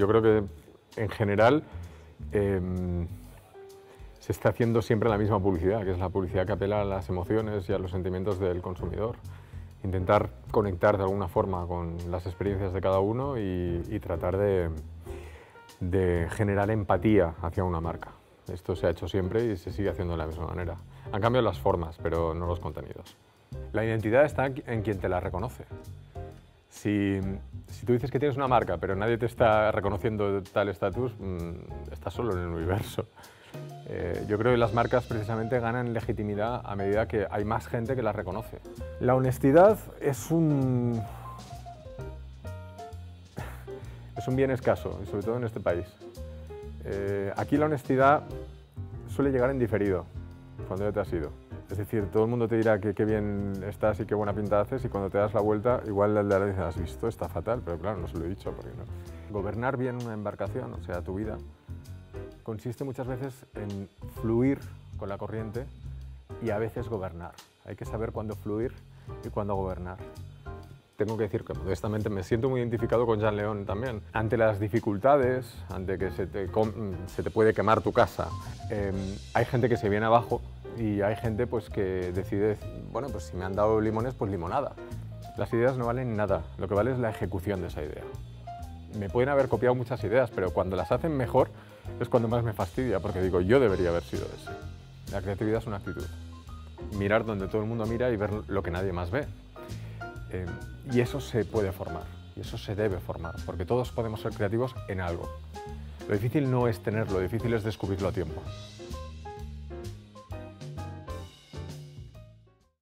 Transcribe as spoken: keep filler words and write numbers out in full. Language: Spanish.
Yo creo que en general eh, se está haciendo siempre la misma publicidad, que es la publicidad que apela a las emociones y a los sentimientos del consumidor. Intentar conectar de alguna forma con las experiencias de cada uno y, y tratar de, de generar empatía hacia una marca. Esto se ha hecho siempre y se sigue haciendo de la misma manera. Han cambiado las formas, pero no los contenidos. La identidad está en quien te la reconoce. Si, si tú dices que tienes una marca, pero nadie te está reconociendo tal estatus, mmm, estás solo en el universo. Eh, yo creo que las marcas precisamente ganan legitimidad a medida que hay más gente que las reconoce. La honestidad es un, es un bien escaso, y sobre todo en este país. Eh, aquí la honestidad suele llegar en diferido, cuando ya te has ido. Es decir, todo el mundo te dirá que qué bien estás y qué buena pinta haces, y cuando te das la vuelta, igual el de la dice, has visto, está fatal, pero claro, no se lo he dicho, porque no. Gobernar bien una embarcación, o sea, tu vida, consiste muchas veces en fluir con la corriente y a veces gobernar. Hay que saber cuándo fluir y cuándo gobernar. Tengo que decir que modestamente me siento muy identificado con Jan León también. Ante las dificultades, ante que se te, se te puede quemar tu casa, eh, hay gente que se viene abajo y hay gente pues, que decide, bueno, pues si me han dado limones, pues limonada. Las ideas no valen nada, lo que vale es la ejecución de esa idea. Me pueden haber copiado muchas ideas, pero cuando las hacen mejor es cuando más me fastidia, porque digo, yo debería haber sido ese. La creatividad es una actitud. Mirar donde todo el mundo mira y ver lo que nadie más ve. Eh, y eso se puede formar, y eso se debe formar, porque todos podemos ser creativos en algo. Lo difícil no es tenerlo, lo difícil es descubrirlo a tiempo.